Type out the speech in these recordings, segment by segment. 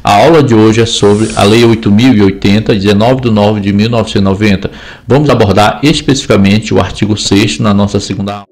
A aula de hoje é sobre a Lei 8.080, 19 de nove de 1990. Vamos abordar especificamente o artigo 6º na nossa segunda aula.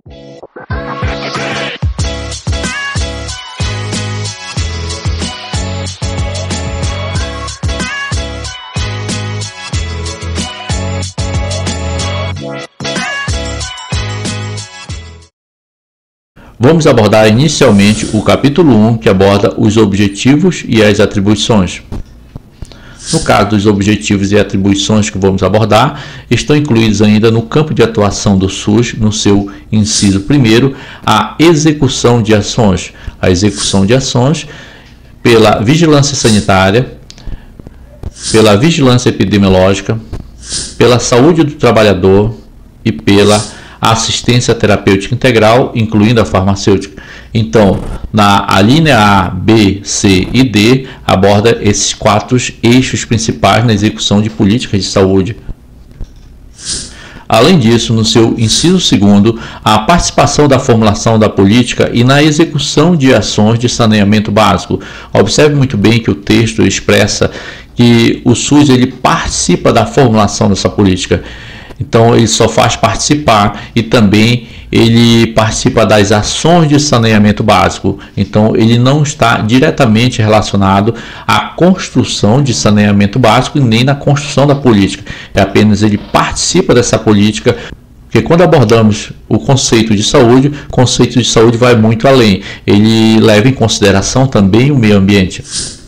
Vamos abordar inicialmente o capítulo 1, que aborda os objetivos e as atribuições. No caso dos objetivos e atribuições que vamos abordar, estão incluídos ainda no campo de atuação do SUS, no seu inciso 1º, a execução de ações. A execução de ações pela vigilância sanitária, pela vigilância epidemiológica, pela saúde do trabalhador e pela assistência terapêutica integral, incluindo a farmacêutica. Então, a linha A, B, C e D aborda esses 4 eixos principais na execução de políticas de saúde. Além disso, no seu inciso 2º, a participação da formulação da política e na execução de ações de saneamento básico. Observe muito bem que o texto expressa que o SUS ele participa da formulação dessa política. Então, ele só faz participar e também ele participa das ações de saneamento básico. Então, ele não está diretamente relacionado à construção de saneamento básico e nem na construção da política. É apenas ele participa dessa política, porque quando abordamos o conceito de saúde, o conceito de saúde vai muito além. Ele leva em consideração também o meio ambiente.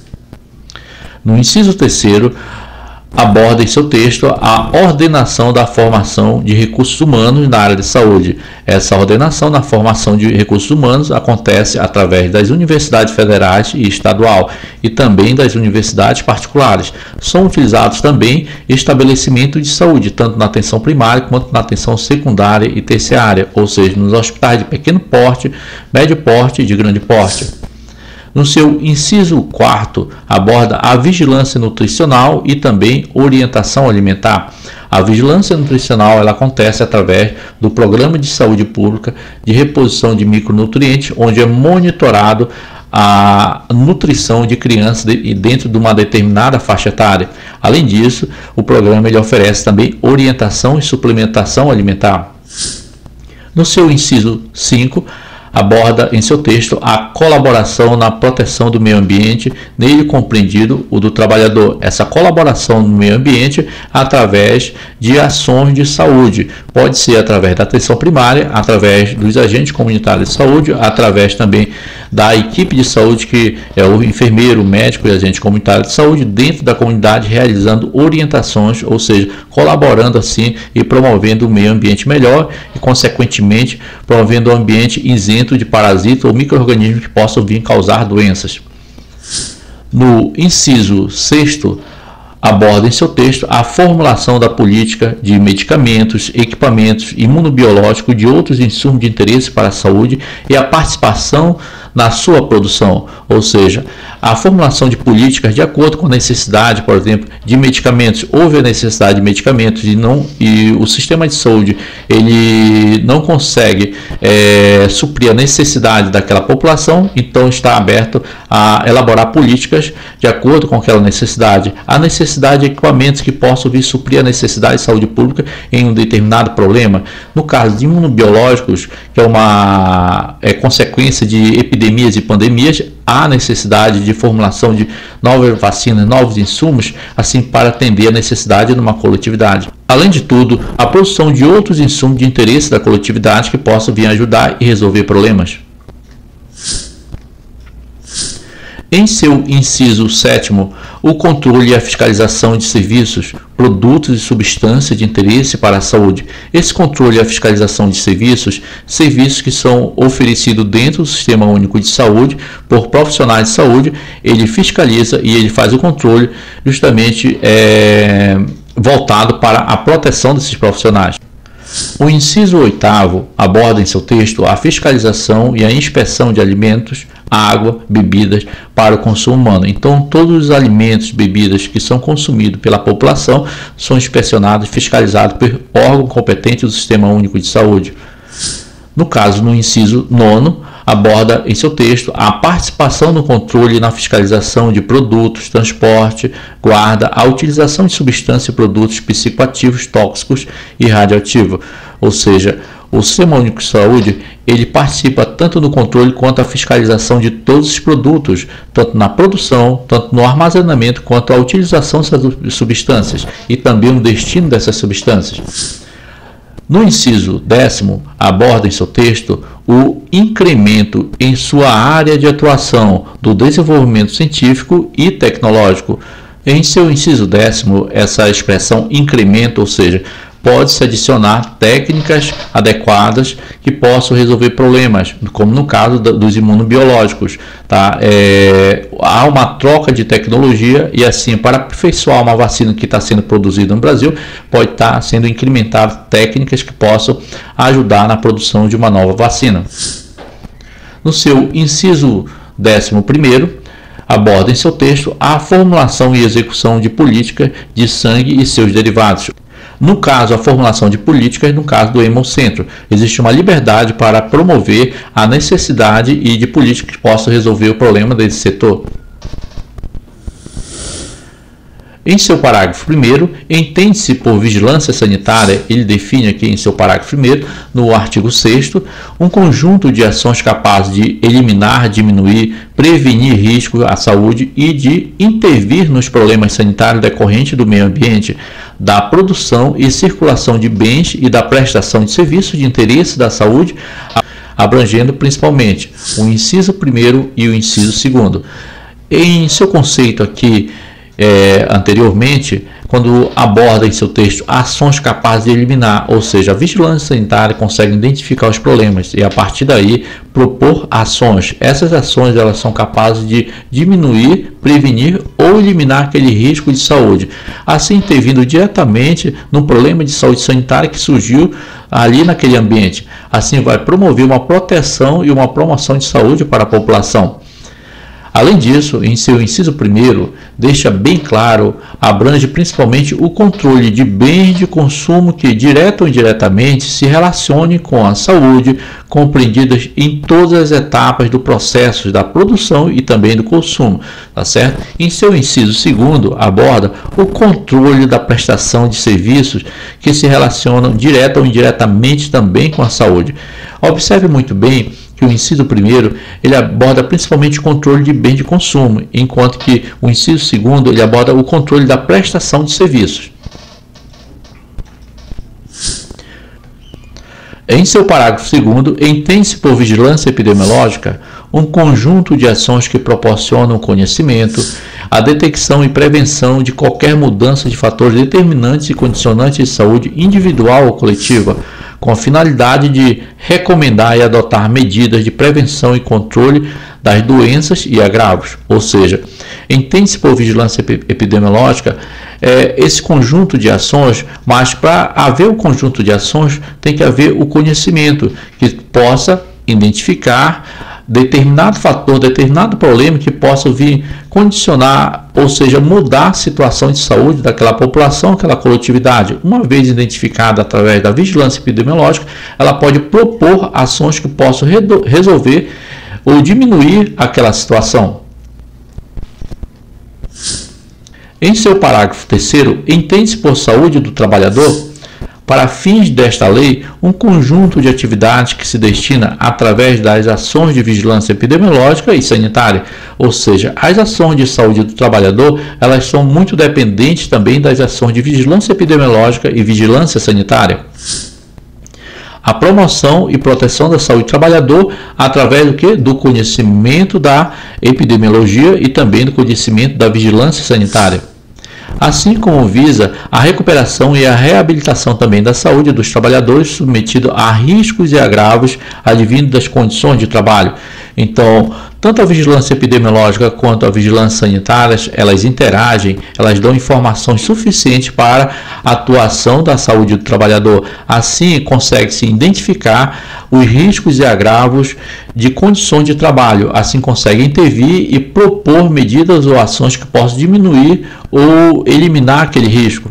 No inciso 3º, aborda em seu texto a ordenação da formação de recursos humanos na área de saúde. Essa ordenação na formação de recursos humanos acontece através das universidades federais e estadual e também das universidades particulares. São utilizados também estabelecimentos de saúde, tanto na atenção primária quanto na atenção secundária e terciária, ou seja, nos hospitais de pequeno porte, médio porte e de grande porte. No seu inciso 4º, aborda a vigilância nutricional e também orientação alimentar. A vigilância nutricional ela acontece através do Programa de Saúde Pública de Reposição de Micronutrientes, onde é monitorado a nutrição de crianças dentro de uma determinada faixa etária. Além disso, o programa ele oferece também orientação e suplementação alimentar. No seu inciso 5º, aborda em seu texto a colaboração na proteção do meio ambiente, nele compreendido o do trabalhador. Essa colaboração no meio ambiente através de ações de saúde. Pode ser através da atenção primária, através dos agentes comunitários de saúde, através também da equipe de saúde, que é o enfermeiro, o médico e agente comunitário de saúde, dentro da comunidade, realizando orientações, ou seja, colaborando assim e promovendo um meio ambiente melhor e, consequentemente, promovendo um ambiente isento de parasitas ou micro-organismos que possam vir causar doenças. No inciso 6º, aborda em seu texto a formulação da política de medicamentos, equipamentos imunobiológicos e de outros insumos de interesse para a saúde e a participação na sua produção, ou seja, a formulação de políticas de acordo com a necessidade, por exemplo, de medicamentos. Houve a necessidade de medicamentos e o sistema de saúde ele não consegue suprir a necessidade daquela população, então está aberto a elaborar políticas de acordo com aquela necessidade. A necessidade de equipamentos que possam vir suprir a necessidade de saúde pública em um determinado problema. No caso de imunobiológicos, que é uma consequência de epidemias e pandemias, há necessidade de formulação de novas vacinas, novos insumos, assim para atender a necessidade de uma coletividade. Além de tudo, a produção de outros insumos de interesse da coletividade que possam vir ajudar e resolver problemas. Em seu inciso 7º, o controle e a fiscalização de serviços, produtos e substâncias de interesse para a saúde. Esse controle e a fiscalização de serviços que são oferecidos dentro do Sistema Único de Saúde por profissionais de saúde, ele fiscaliza e ele faz o controle justamente voltado para a proteção desses profissionais. O inciso 8º aborda em seu texto a fiscalização e a inspeção de alimentos, água, bebidas para o consumo humano. Então, todos os alimentos e bebidas que são consumidos pela população são inspecionados e fiscalizados por órgão competente do Sistema Único de Saúde. No caso, no inciso 9º, aborda em seu texto a participação no controle e na fiscalização de produtos, transporte, guarda, a utilização de substâncias e produtos psicoativos, tóxicos e radioativos. Ou seja, o Sistema Único de Saúde, ele participa tanto no controle quanto a fiscalização de todos os produtos, tanto na produção, tanto no armazenamento, quanto a utilização dessas substâncias e também o destino dessas substâncias. No inciso 10º, aborda em seu texto o incremento em sua área de atuação do desenvolvimento científico e tecnológico. Em seu inciso 10º, essa expressão incremento, ou seja, pode-se adicionar técnicas adequadas que possam resolver problemas, como no caso dos imunobiológicos. Tá? Há uma troca de tecnologia e assim, para aperfeiçoar uma vacina que está sendo produzida no Brasil, pode estar sendo incrementado técnicas que possam ajudar na produção de uma nova vacina. No seu inciso 11º, aborda em seu texto a formulação e execução de políticas de sangue e seus derivados. No caso, a formulação de políticas, no caso do Hemocentro, existe uma liberdade para promover a necessidade e de políticas que possam resolver o problema desse setor. Em seu parágrafo 1º, entende-se por vigilância sanitária, ele define aqui em seu parágrafo 1º, no artigo 6º, um conjunto de ações capazes de eliminar, diminuir, prevenir riscos à saúde e de intervir nos problemas sanitários decorrentes do meio ambiente, da produção e circulação de bens e da prestação de serviços de interesse da saúde, abrangendo principalmente o inciso 1º e o inciso 2º. Em seu conceito aqui, anteriormente, quando aborda em seu texto ações capazes de eliminar, ou seja, a vigilância sanitária consegue identificar os problemas e a partir daí propor ações. Essas ações elas são capazes de diminuir, prevenir ou eliminar aquele risco de saúde, assim intervindo diretamente no problema de saúde sanitária que surgiu ali naquele ambiente. Assim vai promover uma proteção e uma promoção de saúde para a população. Além disso, em seu inciso 1º, deixa bem claro, abrange principalmente o controle de bens de consumo que, direto ou indiretamente, se relacionem com a saúde, compreendidas em todas as etapas do processo da produção e também do consumo, tá certo? Em seu inciso 2º, aborda o controle da prestação de serviços que se relacionam direto ou indiretamente também com a saúde. Observe muito bem que o inciso 1º ele aborda principalmente o controle de bens de consumo, enquanto que o inciso 2º ele aborda o controle da prestação de serviços. Em seu parágrafo 2º, entende-se por vigilância epidemiológica um conjunto de ações que proporcionam o conhecimento, a detecção e prevenção de qualquer mudança de fatores determinantes e condicionantes de saúde individual ou coletiva, com a finalidade de recomendar e adotar medidas de prevenção e controle das doenças e agravos. Ou seja, entende-se por vigilância epidemiológica esse conjunto de ações, mas para haver o conjunto de ações tem que haver o conhecimento que possa identificar determinado fator, determinado problema que possa vir condicionar, ou seja, mudar a situação de saúde daquela população, aquela coletividade. Uma vez identificada através da vigilância epidemiológica, ela pode propor ações que possam resolver ou diminuir aquela situação. Em seu parágrafo 3º, entende-se por saúde do trabalhador, para fins desta lei, um conjunto de atividades que se destina através das ações de vigilância epidemiológica e sanitária, ou seja, as ações de saúde do trabalhador, elas são muito dependentes também das ações de vigilância epidemiológica e vigilância sanitária. A promoção e proteção da saúde do trabalhador através do quê? Do conhecimento da epidemiologia e também do conhecimento da vigilância sanitária. Assim como visa a recuperação e a reabilitação também da saúde dos trabalhadores submetidos a riscos e agravos advindos das condições de trabalho. Então, tanto a vigilância epidemiológica quanto a vigilância sanitária, elas interagem, elas dão informações suficientes para a atuação da saúde do trabalhador. Assim, consegue-se identificar os riscos e agravos de condições de trabalho. Assim, consegue intervir e propor medidas ou ações que possam diminuir ou eliminar aquele risco.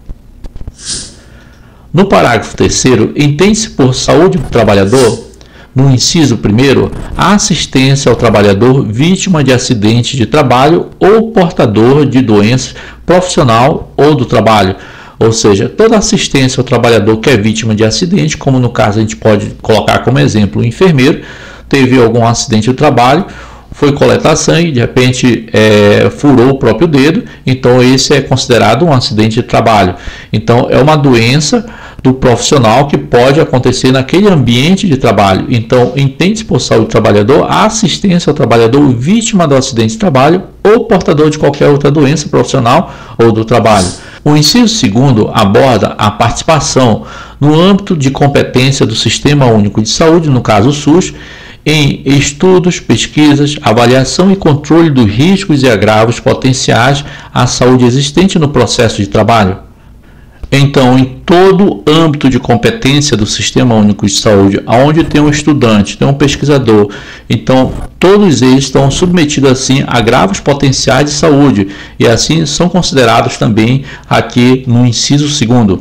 No parágrafo 3º, entende-se por saúde do trabalhador No inciso 1º, a assistência ao trabalhador vítima de acidente de trabalho ou portador de doença profissional ou do trabalho. Ou seja, toda assistência ao trabalhador que é vítima de acidente, como no caso a gente pode colocar como exemplo o enfermeiro, teve algum acidente do trabalho, foi coletar sangue, de repente furou o próprio dedo, então esse é considerado um acidente de trabalho. Então é uma doença do profissional que pode acontecer naquele ambiente de trabalho. Então entende-se por saúde do trabalhador a assistência ao trabalhador vítima do acidente de trabalho ou portador de qualquer outra doença profissional ou do trabalho. O inciso 2º aborda a participação no âmbito de competência do Sistema Único de Saúde, no caso o SUS, em estudos, pesquisas, avaliação e controle dos riscos e agravos potenciais à saúde existente no processo de trabalho. Então, em todo o âmbito de competência do Sistema Único de Saúde, onde tem um estudante, tem um pesquisador, então todos eles estão submetidos assim a agravos potenciais de saúde e assim são considerados também aqui no inciso 2º.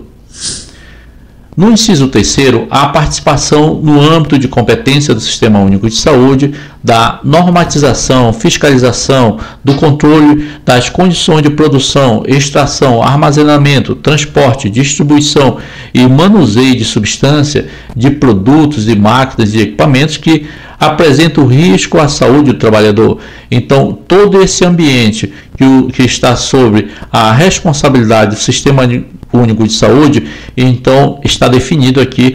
No inciso 3º, a participação no âmbito de competência do Sistema Único de Saúde, da normatização, fiscalização, do controle das condições de produção, extração, armazenamento, transporte, distribuição e manuseio de substância, de produtos, de máquinas e equipamentos que apresentam risco à saúde do trabalhador. Então, todo esse ambiente que está sob a responsabilidade do Sistema Único de Saúde, então está definido aqui.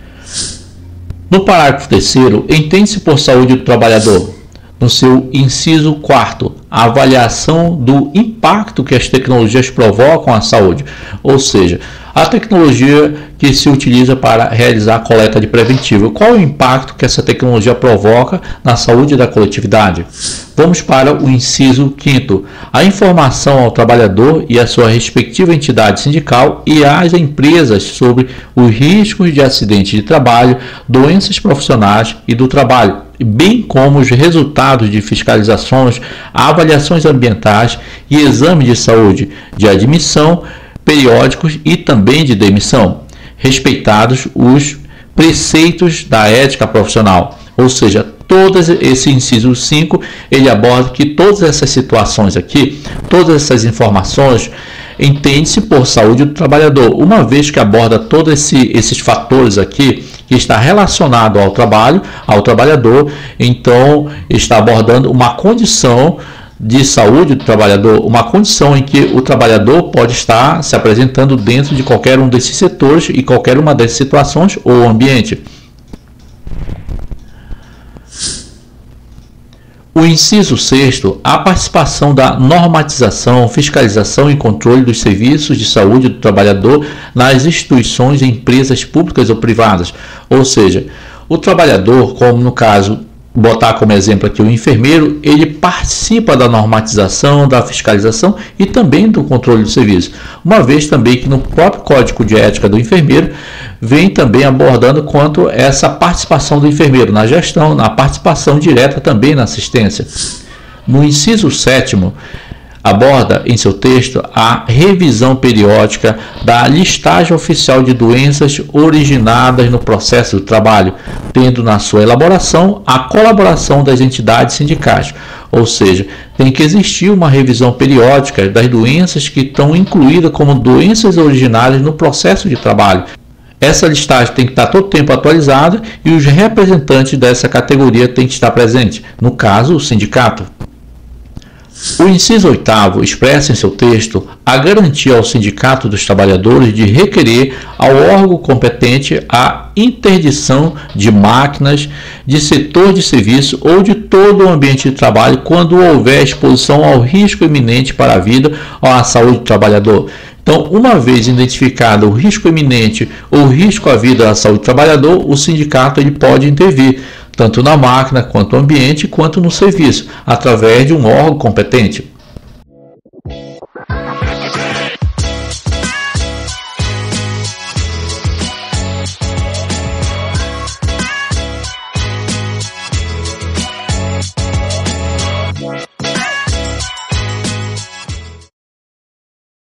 No parágrafo 3º, entende-se por saúde do trabalhador, no seu inciso 4º, a avaliação do impacto que as tecnologias provocam à saúde, ou seja, a tecnologia que se utiliza para realizar a coleta de preventivo. Qual é o impacto que essa tecnologia provoca na saúde da coletividade? Vamos para o inciso 5º. A informação ao trabalhador e à sua respectiva entidade sindical e às empresas sobre os riscos de acidente de trabalho, doenças profissionais e do trabalho, bem como os resultados de fiscalizações, avaliações ambientais e exames de saúde, de admissão, periódicos e também de demissão, respeitados os preceitos da ética profissional. Ou seja, todo esse inciso 5, ele aborda que todas essas situações aqui, todas essas informações, entende-se por saúde do trabalhador, uma vez que aborda todos esses fatores aqui, que está relacionado ao trabalho, ao trabalhador, então está abordando uma condição de saúde do trabalhador, uma condição em que o trabalhador pode estar se apresentando dentro de qualquer um desses setores e qualquer uma dessas situações ou ambiente. O inciso 6º, a participação da normatização, fiscalização e controle dos serviços de saúde do trabalhador nas instituições e empresas públicas ou privadas. Ou seja, o trabalhador, como no caso, botar como exemplo aqui o enfermeiro, ele participa da normatização, da fiscalização e também do controle do serviço. Uma vez também que no próprio Código de Ética do Enfermeiro vem também abordando quanto essa participação do enfermeiro na gestão, na participação direta também na assistência. No inciso 7º, aborda em seu texto a revisão periódica da listagem oficial de doenças originadas no processo do trabalho, tendo na sua elaboração a colaboração das entidades sindicais. Ou seja, tem que existir uma revisão periódica das doenças que estão incluídas como doenças originárias no processo de trabalho. Essa listagem tem que estar todo tempo atualizada e os representantes dessa categoria têm que estar presentes, no caso, o sindicato. O inciso 8º expressa em seu texto a garantia ao Sindicato dos Trabalhadores de requerer ao órgão competente a interdição de máquinas, de setor de serviço ou de todo o ambiente de trabalho quando houver exposição ao risco iminente para a vida ou à saúde do trabalhador. Então, uma vez identificado o risco iminente ou risco à vida ou à saúde do trabalhador, o sindicato ele pode intervir tanto na máquina, quanto no ambiente, quanto no serviço, através de um órgão competente.